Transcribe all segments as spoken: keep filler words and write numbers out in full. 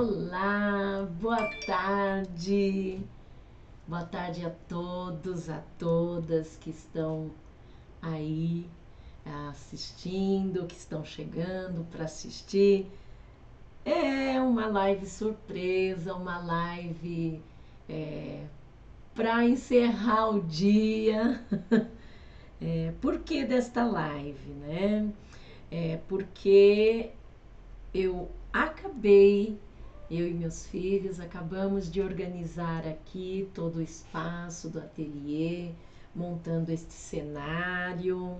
Olá, boa tarde, boa tarde a todos, a todas que estão aí assistindo, que estão chegando para assistir. É uma live surpresa, uma live é, para encerrar o dia. É, por que desta live, né? É porque eu acabei, eu e meus filhos, acabamos de organizar aqui todo o espaço do ateliê, montando este cenário.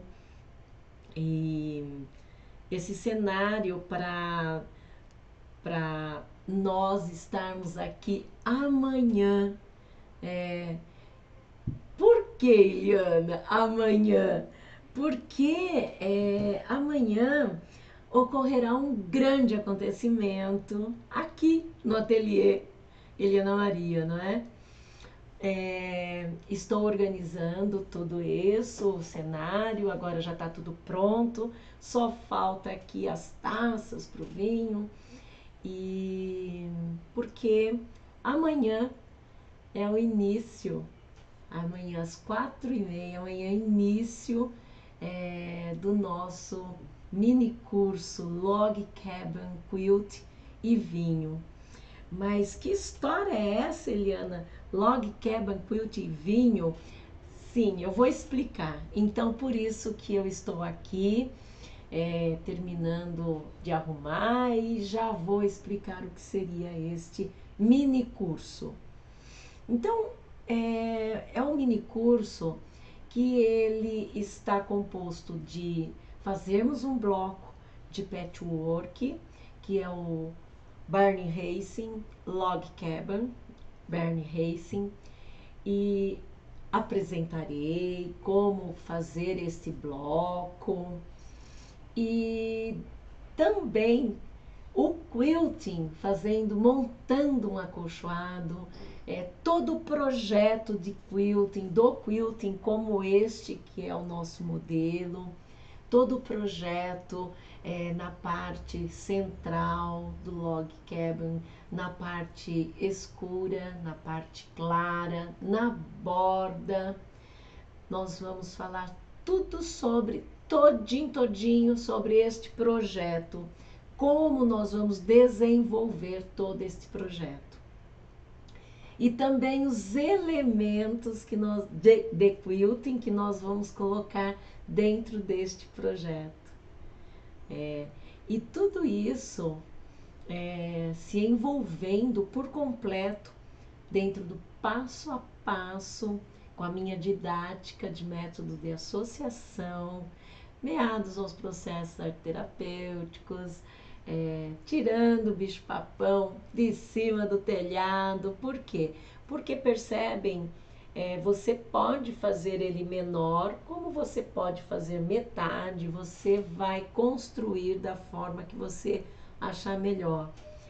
E esse cenário para para nós estarmos aqui amanhã. É, por que, Eliana, amanhã? Porque é, amanhã ocorrerá um grande acontecimento aqui no ateliê Eliana Maria, não é? É, estou organizando tudo isso, o cenário, agora já está tudo pronto, só falta aqui as taças para o vinho, e porque amanhã é o início, amanhã às quatro e meia, amanhã é início é, do nosso mini curso Log Cabin Quilt e Vinho. Mas que história é essa, Eliana? Log Cabin Quilt e Vinho? Sim, eu vou explicar. Então, por isso que eu estou aqui, é, terminando de arrumar, e já vou explicar o que seria este mini curso. Então, é, é um mini curso que ele está composto de fazermos um bloco de patchwork, que é o Barney Racing Log Cabin, Barney Racing, e apresentarei como fazer este bloco e também o quilting, fazendo, montando um acolchoado, é, todo o projeto de quilting, do quilting como este que é o nosso modelo, todo o projeto é, na parte central do log cabin, na parte escura, na parte clara, na borda. Nós vamos falar tudo sobre, todinho, todinho, sobre este projeto, como nós vamos desenvolver todo este projeto. E também os elementos que nós, de, de quilting que nós vamos colocar dentro deste projeto. É, e tudo isso é, se envolvendo por completo dentro do passo a passo, com a minha didática de método de associação, meados aos processos terapêuticos, é, tirando o bicho-papão de cima do telhado. Por quê? Porque percebem, é, você pode fazer ele menor, como você pode fazer metade, você vai construir da forma que você achar melhor.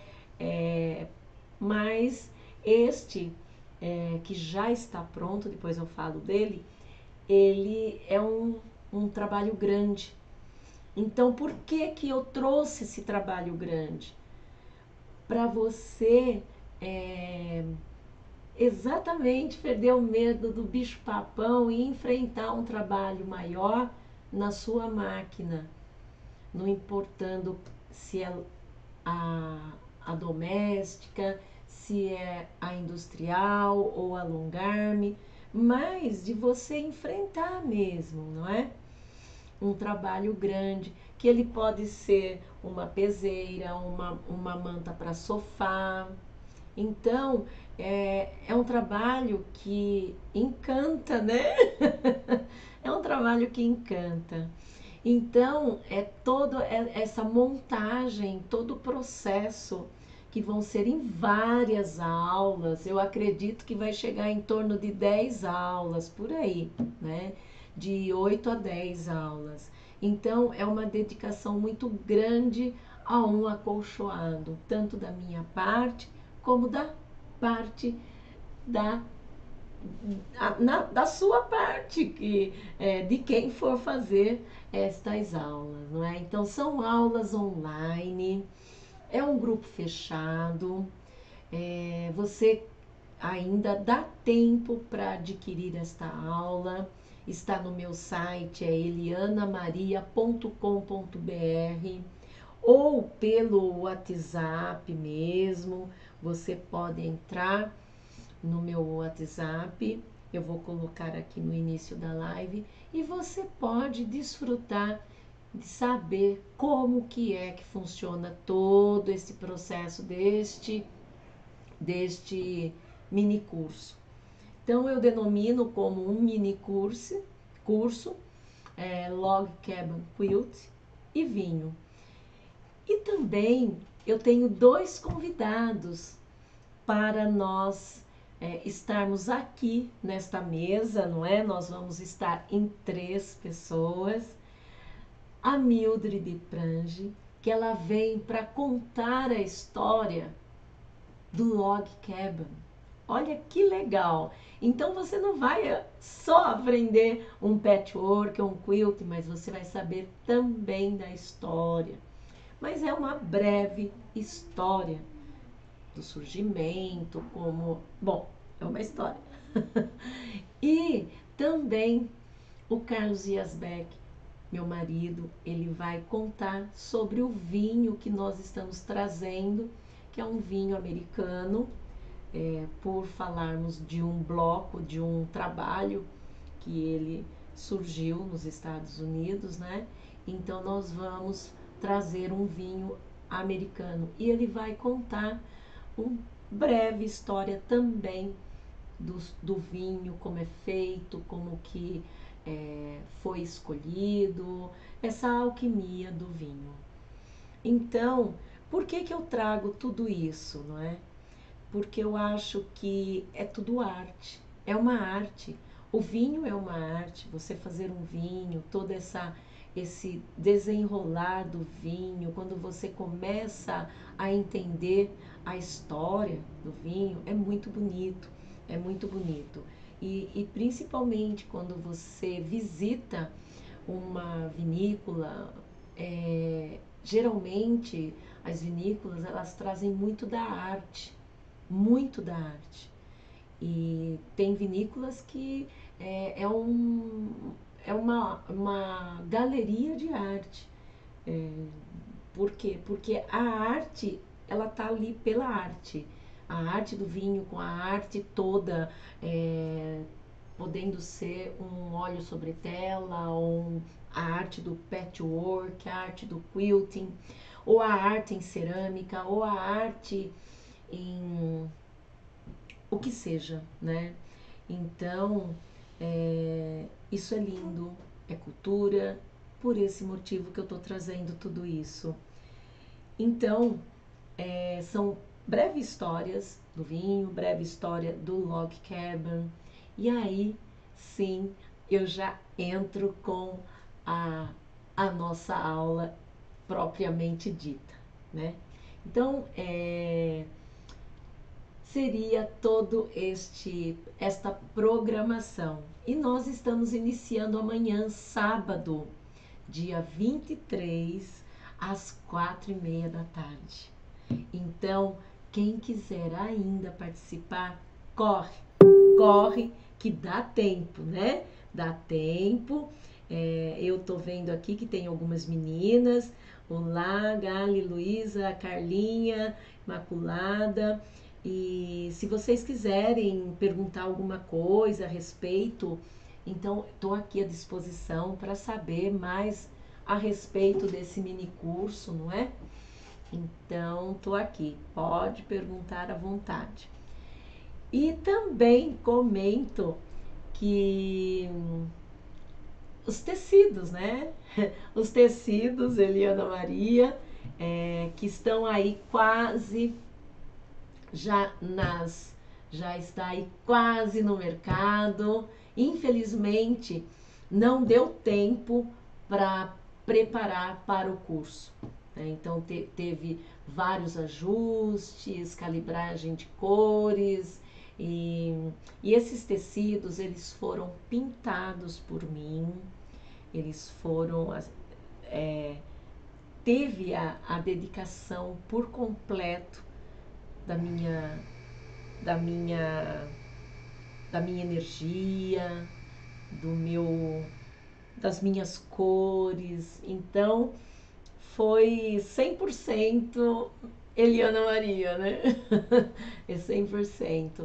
É, mas este, é, que já está pronto, depois eu falo dele, ele é um, um trabalho grande. Então, por que que eu trouxe esse trabalho grande? Para você é, exatamente perder o medo do bicho-papão e enfrentar um trabalho maior na sua máquina, não importando se é a, a doméstica, se é a industrial ou a longarme, mas de você enfrentar mesmo, não é? Um trabalho grande, que ele pode ser uma peseira, uma, uma manta para sofá. Então, é, é um trabalho que encanta, né? É um trabalho que encanta. Então, é toda essa montagem, todo o processo, que vão ser em várias aulas. Eu acredito que vai chegar em torno de dez aulas, por aí, né? De oito a dez aulas. Então, é uma dedicação muito grande a um acolchoado, tanto da minha parte, como da parte da, a, na, da sua parte, que, é, de quem for fazer estas aulas, não é? Então, são aulas online, É um grupo fechado, é, você ainda dá tempo para adquirir esta aula. Está no meu site, é eliana maria ponto com ponto br, ou pelo WhatsApp mesmo. Você pode entrar no meu WhatsApp, eu vou colocar aqui no início da live, e você pode desfrutar de saber como que é que funciona todo esse processo deste, deste mini curso. Então eu denomino como um mini curso, curso é, Log Cabin Quilt e vinho. E também eu tenho dois convidados para nós é, estarmos aqui nesta mesa, não é? Nós vamos estar em três pessoas. A Mildred Prange, que ela vem para contar a história do Log Cabin. Olha que legal! Então você não vai só aprender um patchwork, um quilt, mas você vai saber também da história. Mas é uma breve história do surgimento, como... Bom, é uma história. E também o Carlos Yazbek, meu marido, ele vai contar sobre o vinho que nós estamos trazendo, que é um vinho americano, é, por falarmos de um bloco, de um trabalho que ele surgiu nos Estados Unidos, né? Então nós vamos trazer um vinho americano e ele vai contar uma breve história também do, do vinho, como é feito, como que é, foi escolhido, essa alquimia do vinho. Então, por que que eu trago tudo isso, não é? Porque eu acho que é tudo arte, é uma arte. O vinho é uma arte, você fazer um vinho, toda essa esse desenrolar do vinho, quando você começa a entender a história do vinho, é muito bonito, é muito bonito. E, e principalmente quando você visita uma vinícola, é, geralmente as vinícolas elas trazem muito da arte, muito da arte. E tem vinícolas que é, é, um, é uma, uma galeria de arte. É, por quê? Porque a arte, ela tá ali pela arte. A arte do vinho com a arte toda, é, podendo ser um óleo sobre tela, ou a arte do patchwork, a arte do quilting, ou a arte em cerâmica, ou a arte em o que seja, né? Então, é, isso é lindo, é cultura, por esse motivo que eu estou trazendo tudo isso. Então, é, são breves histórias do vinho, breve história do Log Cabin, e aí, sim, eu já entro com a, a nossa aula propriamente dita, né? Então, é, seria todo este esta programação. E nós estamos iniciando amanhã, sábado, dia vinte e três, às quatro e meia da tarde. Então, quem quiser ainda participar, corre, corre que dá tempo, né? Dá tempo. É, eu tô vendo aqui que tem algumas meninas. Olá, Gali, Luísa, Carlinha, Imaculada. E se vocês quiserem perguntar alguma coisa a respeito, então estou aqui à disposição para saber mais a respeito desse mini curso, não é? Então estou aqui, pode perguntar à vontade. E também comento que os tecidos, né? Os tecidos, Eliana Maria, é, que estão aí quase já nas já está aí quase no mercado. Infelizmente não deu tempo para preparar para o curso, né? Então te, teve vários ajustes, calibragem de cores e, e esses tecidos eles foram pintados por mim, eles foram é, teve a, a dedicação por completo da minha, da minha, da minha energia, do meu, das minhas cores. Então, foi cem por cento Eliana Maria, né? É cem por cento.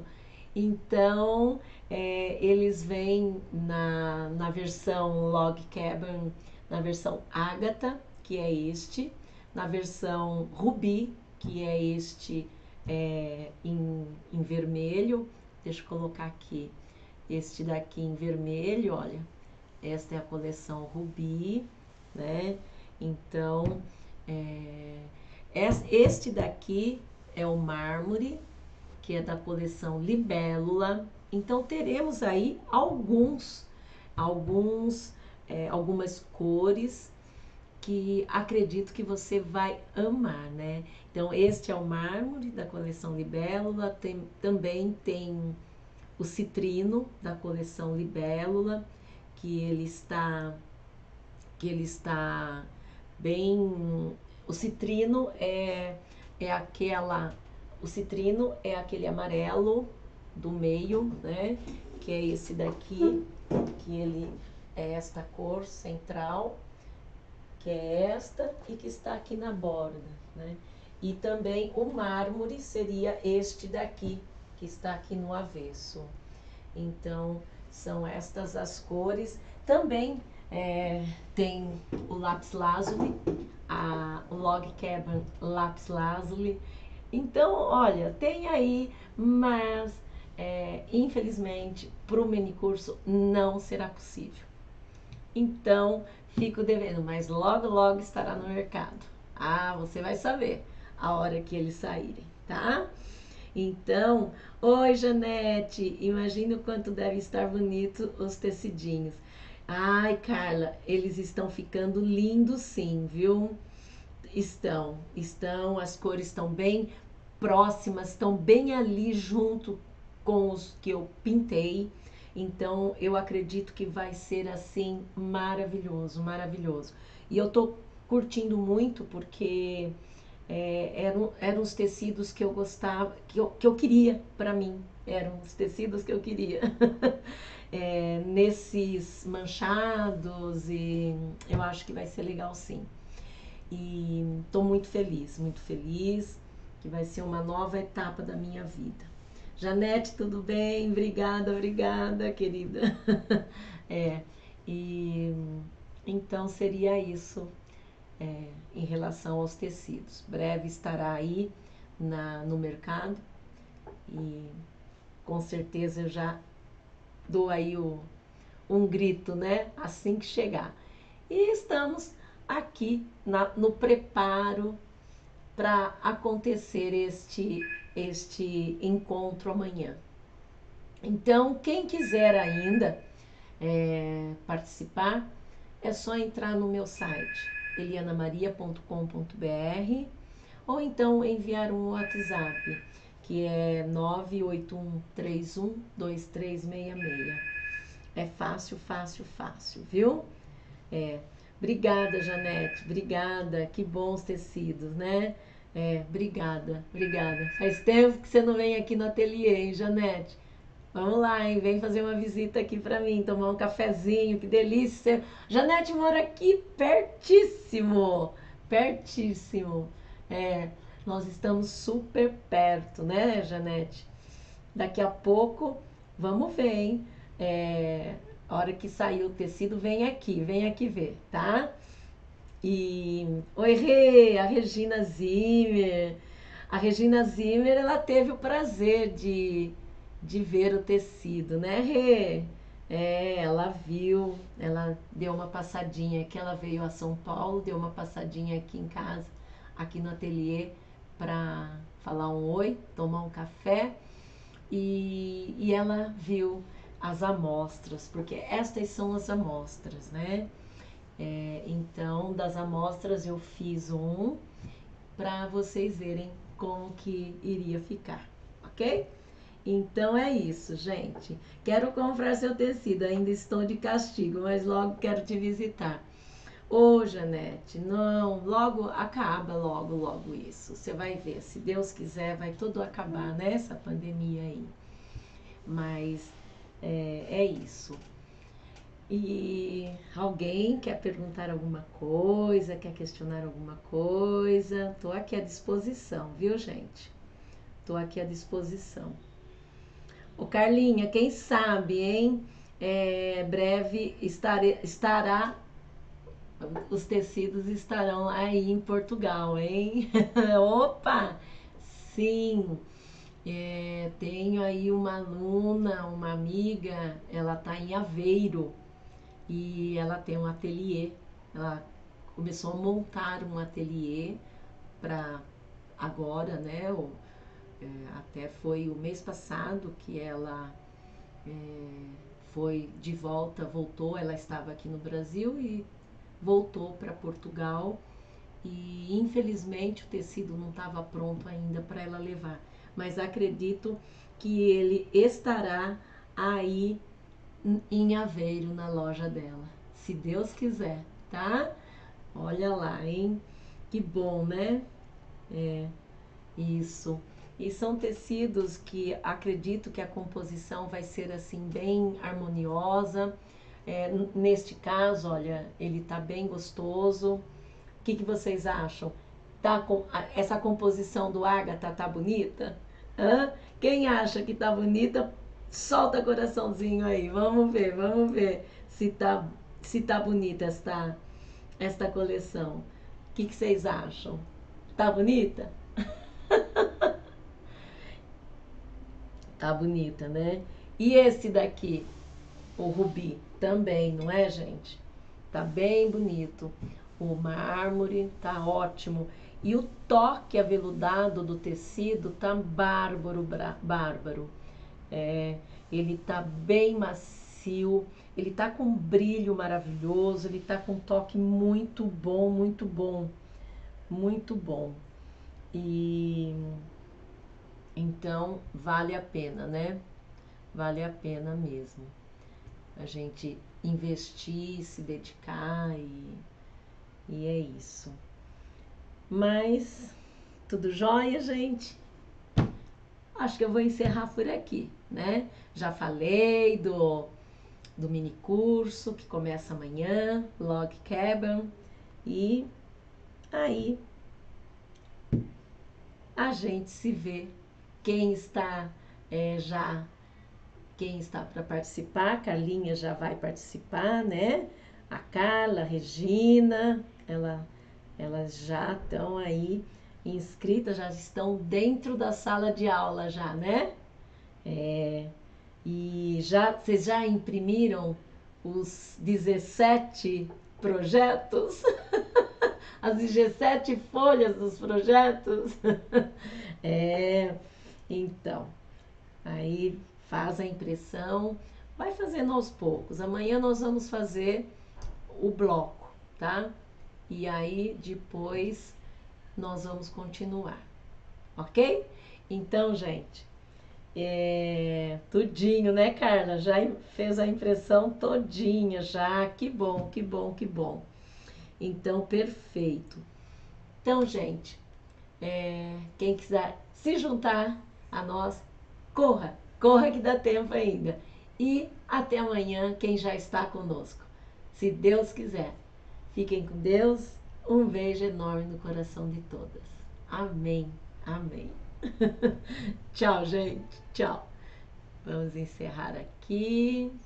Então, é, eles vêm na, na versão Log Cabin, na versão Ágata, que é este, na versão Rubi, que é este é, em, em vermelho. Deixa eu colocar aqui este daqui em vermelho, olha. Esta é a coleção Rubi, né? Então, é, este daqui é o mármore, que é da coleção Libélula. Então, teremos aí alguns, alguns, é, algumas cores que acredito que você vai amar, né? Então, este é o mármore da coleção Libélula, tem, também tem o citrino da coleção Libélula, que ele está, que ele está bem... O citrino é, é aquela... O citrino é aquele amarelo do meio, né? Que é esse daqui, que ele é esta cor central, que é esta e que está aqui na borda, né? E também o mármore seria este daqui, que está aqui no avesso. Então, são estas as cores. Também é, tem o lápis lazuli, a, o Log Cabin lápis lazuli. Então, olha, tem aí, mas é, infelizmente para o minicurso não será possível. Então, fico devendo, mas logo, logo estará no mercado. Ah, você vai saber a hora que eles saírem, tá? Então, oi Janete, imagina o quanto deve estar bonito os tecidinhos. Ai, Carla, eles estão ficando lindos sim, viu? Estão, estão, as cores estão bem próximas, estão bem ali junto com os que eu pintei. Então, eu acredito que vai ser assim maravilhoso, maravilhoso. E eu tô curtindo muito porque é, eram, eram os tecidos que eu gostava, que eu, que eu queria para mim. Eram os tecidos que eu queria. É, nesses manchados, e eu acho que vai ser legal sim. E estou muito feliz, muito feliz, que vai ser uma nova etapa da minha vida. Janete, tudo bem? Obrigada, obrigada, querida. É, e então seria isso é, em relação aos tecidos. Breve estará aí na, no mercado e com certeza eu já dou aí o, um grito, né? Assim que chegar. E estamos aqui na, no preparo para acontecer este, este encontro amanhã. Então, quem quiser ainda é, participar, é só entrar no meu site, eliana maria ponto com ponto br, ou então enviar um WhatsApp, que é nove oito um três um dois três seis seis. É fácil, fácil, fácil, viu? É. Obrigada, Janete, obrigada, que bons tecidos, né? É, obrigada, obrigada. Faz tempo que você não vem aqui no ateliê, hein, Janete? Vamos lá, hein? Vem fazer uma visita aqui pra mim, tomar um cafezinho, que delícia. Janete mora aqui pertíssimo, pertíssimo. É, nós estamos super perto, né, Janete? Daqui a pouco, vamos ver, hein? É, a hora que sair o tecido, vem aqui, vem aqui ver, tá? E oi, Rê, a Regina Zimmer. A Regina Zimmer, ela teve o prazer de, de ver o tecido, né, Rê? É, ela viu, ela deu uma passadinha aqui, ela veio a São Paulo, deu uma passadinha aqui em casa, aqui no ateliê, para falar um oi, tomar um café. E, e ela viu as amostras, porque estas são as amostras, né? É, então, das amostras eu fiz um para vocês verem como que iria ficar, ok? Então é isso, gente. Quero comprar seu tecido, ainda estou de castigo, mas logo quero te visitar. Ô, Janete, não, logo acaba logo, logo isso. Você vai ver, se Deus quiser, vai tudo acabar, né? Essa pandemia aí. Mas é, é isso. E alguém quer perguntar alguma coisa, quer questionar alguma coisa? Tô aqui à disposição, viu, gente? Tô aqui à disposição. Ô, Carlinha, quem sabe, hein? É, breve estare, estará os tecidos estarão aí em Portugal, hein? Opa! Sim, é, tenho aí uma aluna, uma amiga, ela está em Aveiro e ela tem um ateliê. Ela começou a montar um ateliê para agora, né? O, é, até foi o mês passado que ela é, foi de volta, voltou. Ela estava aqui no Brasil e voltou para Portugal e infelizmente o tecido não estava pronto ainda para ela levar, mas acredito que ele estará aí em Aveiro na loja dela, se Deus quiser, tá? Olha lá, hein? Que bom, né? É, isso. E são tecidos que acredito que a composição vai ser assim bem harmoniosa. É, neste caso, olha, ele tá bem gostoso. O que, que vocês acham? Tá com essa composição do ágata tá bonita? Hã? Quem acha que tá bonita, solta coraçãozinho aí. Vamos ver, vamos ver se tá se tá bonita esta esta coleção. O que, que vocês acham? Tá bonita? Tá bonita, né? E esse daqui, o rubi, também, não é, gente? Tá bem bonito. O mármore tá ótimo. E o toque aveludado do tecido tá bárbaro, bárbaro. É, ele tá bem macio, ele tá com um brilho maravilhoso, ele tá com um toque muito bom, muito bom, muito bom. E então vale a pena, né? Vale a pena mesmo a gente investir, se dedicar e, e é isso. Mas tudo jóia, gente? Acho que eu vou encerrar por aqui, né? Já falei do, do mini curso que começa amanhã, Log Cabin, e aí a gente se vê. Quem está é, já quem está para participar, a Carlinha já vai participar, né? A Carla, a Regina, ela, elas já estão aí inscritas, já estão dentro da sala de aula já, né? É, e já, vocês já imprimiram os dezessete projetos? As dezessete folhas dos projetos? É, então, aí faz a impressão, vai fazendo aos poucos. Amanhã nós vamos fazer o bloco, tá? E aí depois nós vamos continuar, ok? Então, gente, é, tudinho, né, Carla? Já fez a impressão todinha, já. Que bom, que bom, que bom. Então, perfeito. Então, gente, é, quem quiser se juntar a nós, corra, corra que dá tempo ainda. E até amanhã, quem já está conosco. Se Deus quiser. Fiquem com Deus. Um beijo enorme no coração de todas. Amém. Amém. Tchau, gente. Tchau. Vamos encerrar aqui.